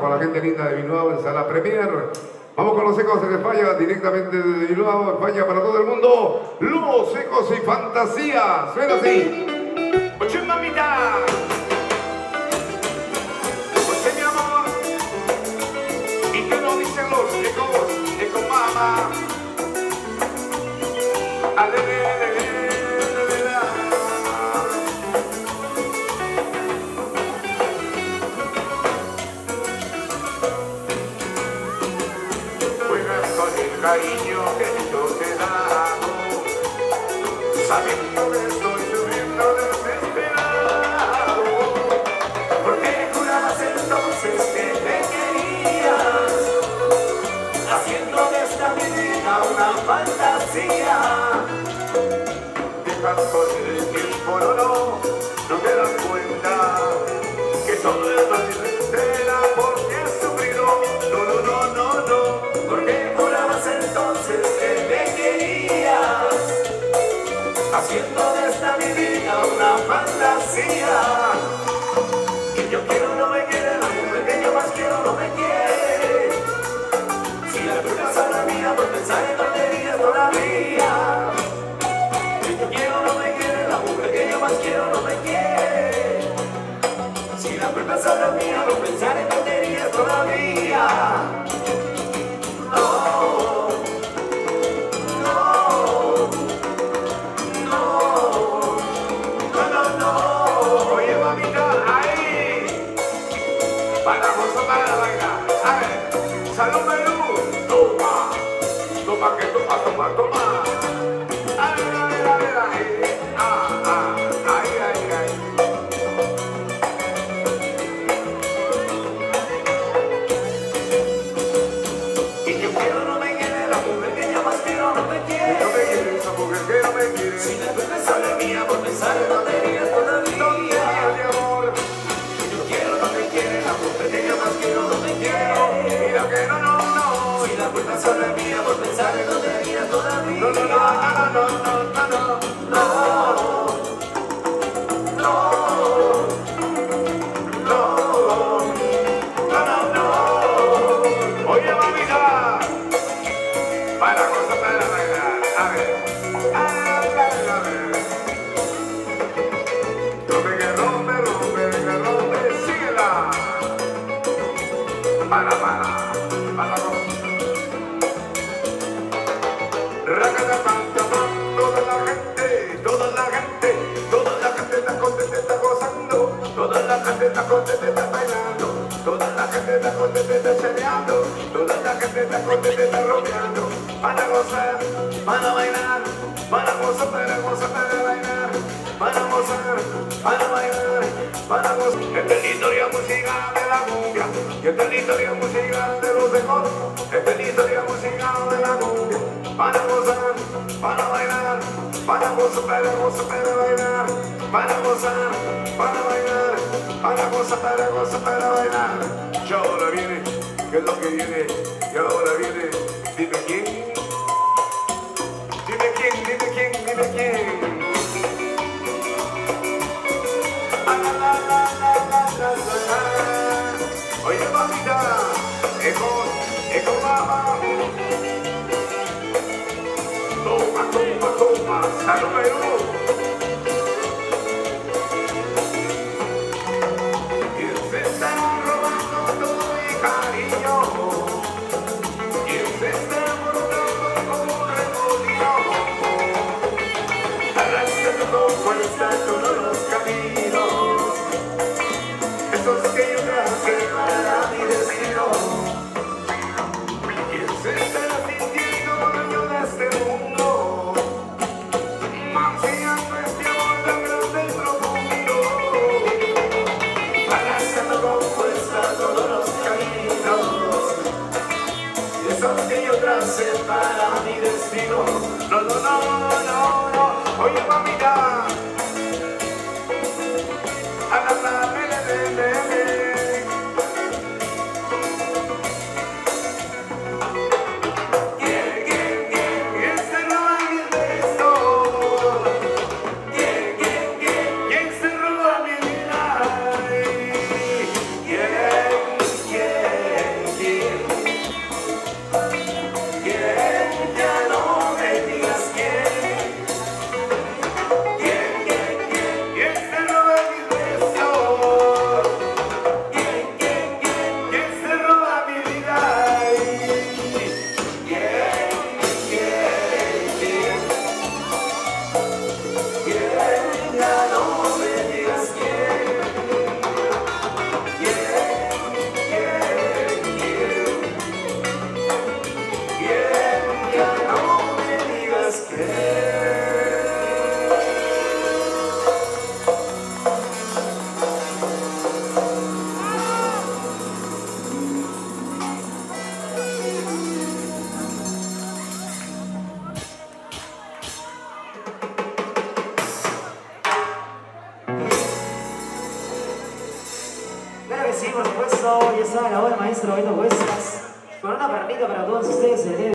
Para la gente linda de Bilbao en Sala Premier. Vamos con los Ecos en España, directamente desde Bilbao, España para todo el mundo. Los Ecos y Fantasía. Suena así. Oye, mamita. Oye, mi amor. ¿Y qué nos dicen los Ecos? Ecos, mamá. Cariño que yo te damos, sabiendo que estoy sufriendo desesperado. ¿Por qué jurabas entonces que te querías, haciendo de esta mi vida una fantasía? Dejas correr el tiempo, no te das cuenta que todo es más entera porque has sufrido. No. ¿Por qué jurabas entonces que me querías, haciendo de esta mi vida una fantasía? Que yo quiero no me quiere, la mujer que yo más quiero no me quiere. Si la culpa es la mía por pensar en tonterías todavía. Que yo quiero no me quiere, la mujer que yo más quiero no me quiere. Si la culpa es la mía por pensar en tonterías todavía. Para bailar, a ver, salud menú, toma, que toma, a ver, ay. Y yo quiero no me quiere, la mujer que yo más quiero no me quiere. No me quiere, esa mujer que no me quiere. Si la culpa es solo mía por pensar en tonterías todavía, mi amor. Yo quiero no me quiere, la mujer que yo más quiero no me quiere. Mira que no. Si la culpa es solo mía por pensar en tonterías todavía. No. Oye, mamita, para cosas para bailar, a ver. Rompe que rompe, síguela. Para. Está gozando, toda la gente está contenta, está bailando, toda la gente está contenta, está chaleando, toda la gente está contenta, está rodeando, para gozar, para bailar, para gozar, para bailar, para gozar, para bailar, para gozar. Esta es la historia musical de la cumbia, y esta es la historia musical de los Ecos, esta es la historia musical de la cumbia, para gozar, para bailar, para gozar, para bailar, para gozar, para bailar, para gozar, para bailar. Y ahora viene, ¿qué es lo que viene? Y ahora viene, dime quién. Oye, mamita, Ecos, mamá. Toma, salud, menú. Cuesta todos los caminos, esos que yo traje para mi destino. ¿Quién se está sintiendo dueño de este mundo? Manciando este amor tan grande y profundo. Arrastrando con fuerza todos los caminos, esos que yo traje para mi destino. No. Oye, mamita. ¿Quién se roba mi vida? maestro Beto Huescas, con una perrita para todos ustedes.